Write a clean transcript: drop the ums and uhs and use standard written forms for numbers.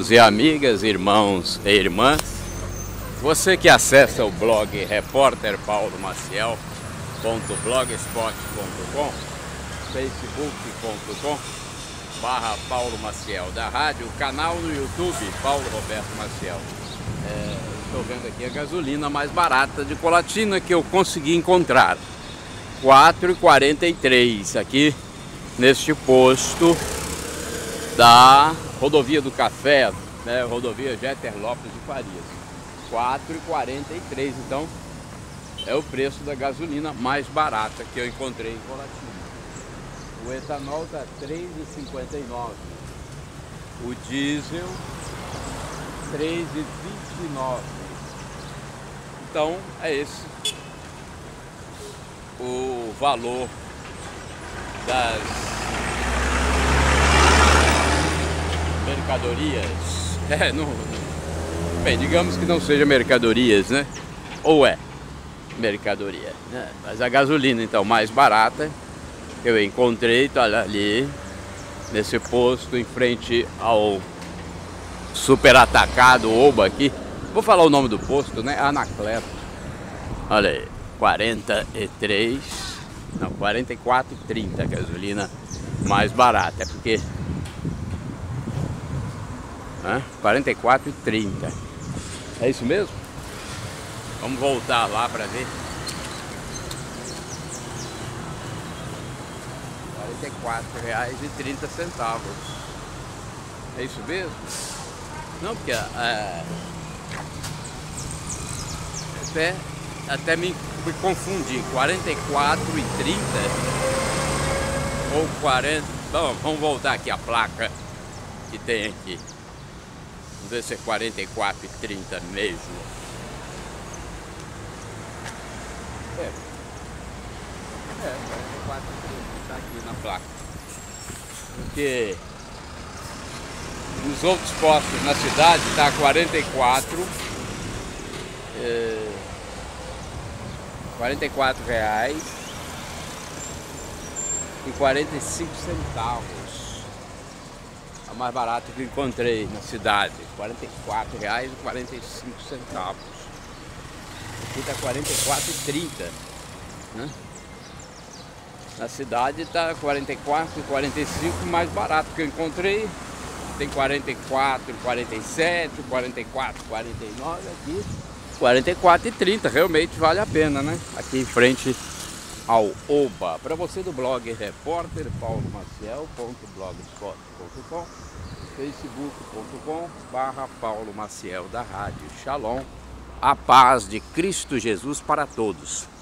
amigos e amigas, irmãos e irmãs, você que acessa o blog repórterpaulomaciel.blogspot.com, facebook.com/Paulo Maciel da rádio, o canal no YouTube Paulo Roberto Maciel. Estou vendo aqui a gasolina mais barata de Colatina que eu consegui encontrar, R$4,43 aqui neste posto da Rodovia do Café, né, rodovia Jeter Lopes de Farias. R$4,43, então é o preço da gasolina mais barata que eu encontrei em Colatina. O etanol está R$3,59, o diesel R$3,29. Então é esse o valor das mercadorias. Bem, digamos que não seja mercadorias, né? Ou é mercadoria, né? Mas a gasolina então mais barata que eu encontrei tá ali nesse posto em frente ao super atacado Oba aqui. Vou falar o nome do posto, né? Anacleto. Olha aí, 44,30 a gasolina mais barata, porque 44,30. É isso mesmo? Vamos voltar lá para ver. R$44,30. É isso mesmo? Não, porque até me confundi. 44,30 ou 40. Bom, vamos voltar aqui a placa que tem aqui. Vamos ver se é 44,30 mesmo. É 44,30, tá aqui na placa. Porque nos outros postos na cidade tá 44 R$44,45. A mais barata que eu encontrei na cidade, R$44,45. Aqui tá 44,30, né? Na cidade tá 44,45, mais barato que eu encontrei. Tem 44,47, 44,49 aqui. 44,30, realmente vale a pena, né? Aqui em frente ao Oba. Para você do blog repórterpaulomaciel.blogspot.com, facebook.com/Paulo Maciel da rádio. Shalom, a paz de Cristo Jesus para todos.